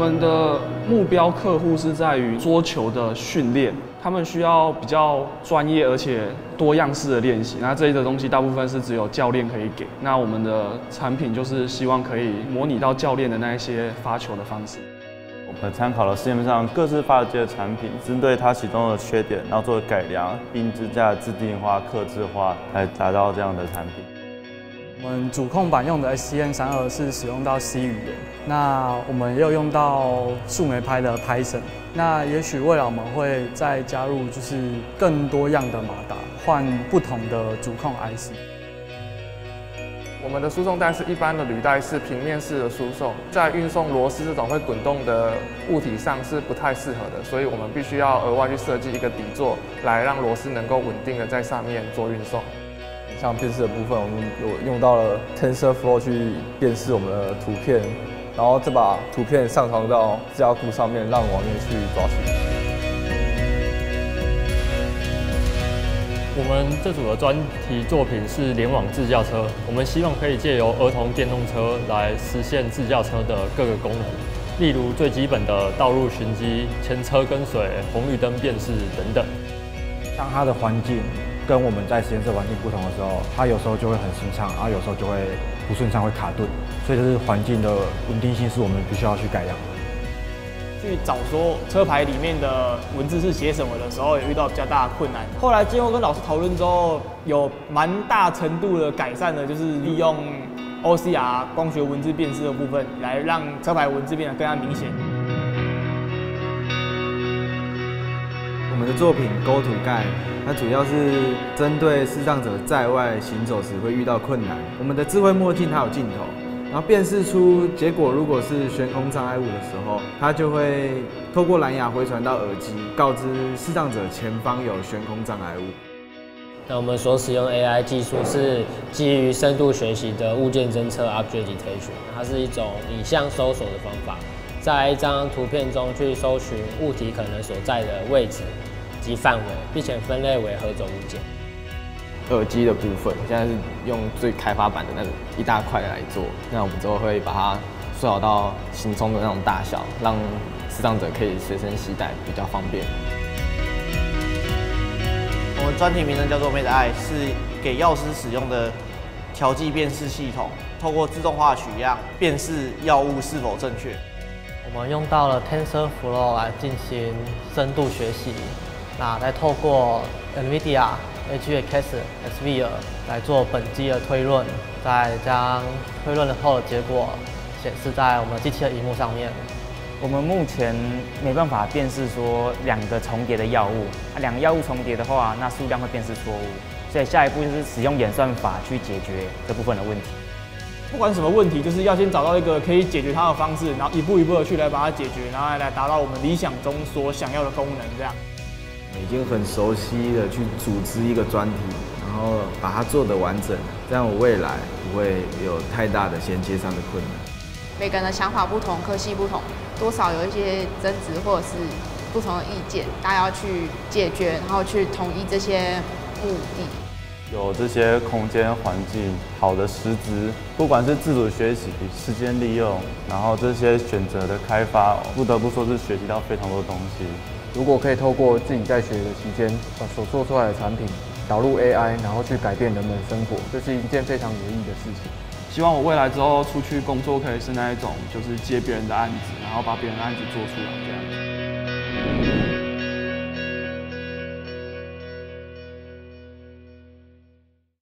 们的目标客户是在于桌球的训练，他们需要比较专业而且多样式的练习。那这一个东西大部分是只有教练可以给。那我们的产品就是希望可以模拟到教练的那一些发球的方式。 我们参考了市面上各式发球机的产品，针对它其中的缺点，然后做改良，并自家自定化、客制化，来达到这样的产品。 我们主控板用的 STM32是使用到 C 语言，那我们也有用到树莓拍的 Python。那也许未来我们会再加入就是更多样的马达，换不同的主控 IC。 我们的输送带是一般的履带是平面式的输送，在运送螺丝这种会滚动的物体上是不太适合的，所以我们必须要额外去设计一个底座，来让螺丝能够稳定的在上面做运送。 像辨识的部分，我们有用到了 TensorFlow 去辨识我们的图片，然后再把图片上传到资料库上面，让网页去抓取。 我们这组的专题作品是联网自驾车，我们希望可以借由儿童电动车来实现自驾车的各个功能，例如最基本的道路循迹、前车跟随、红绿灯辨识等等。 当它的环境跟我们在实验室环境不同的时候，它有时候就会很顺畅，然后有时候就会不顺畅，会卡顿。所以这是环境的稳定性是我们必须要去改良的。 去找说车牌里面的文字是写什么的时候，也遇到比较大的困难。后来经过跟老师讨论之后，有蛮大程度的改善的，就是利用 OCR 光学文字辨识的部分，来让车牌文字变得更加明显。 我们的作品 Go to Guide， 它主要是针对视障者在外行走时会遇到困难。我们的智慧墨镜它有镜头，然后辨识出结果如果是悬空障碍物的时候，它就会透过蓝牙回传到耳机，告知视障者前方有悬空障碍物。 那我们所使用 AI 技术是基于深度学习的物件侦测 （Object Detection），它是一种影像搜索的方法，在一张图片中去搜寻物体可能所在的位置及范围，并且分类为何种物件。 耳机的部分现在是用最开发版的那种一大块来做，那我们之后会把它缩小到行充的那种大小，让视障者可以随身携带，比较方便。 我们专题名称叫做“魅的爱”，是给药师使用的调剂辨识系统，透过自动化取样辨识药物是否正确。 我们用到了 TensorFlow 来进行深度学习，那再透过 NVIDIA、HX、SVR 来做本机的推论，再将推论后的结果显示在我们机器的萤幕上面。 我们目前没办法辨识说两个重叠的药物，两个药物重叠的话，那数量会辨识错误，所以下一步就是使用演算法去解决这部分的问题。 不管什么问题，就是要先找到一个可以解决它的方式，然后一步一步的去来把它解决，然后来达到我们理想中所想要的功能。这样， 已经很熟悉的去组织一个专题，然后把它做得完整，这样我未来不会有太大的衔接上的困难。 每个人的想法不同，科系不同，多少有一些争执或者是不同的意见，大家要去解决，然后去统一这些目的。 有这些空间环境好的实质，不管是自主学习、时间利用，然后这些选择的开发，不得不说是学习到非常多东西。 如果可以透过自己在学的期间，把所做出来的产品导入 AI， 然后去改变人们的生活，这是一件非常有意义的事情。 希望我未来之后出去工作可以是那一种，就是接别人的案子，然后把别人的案子做出来这样。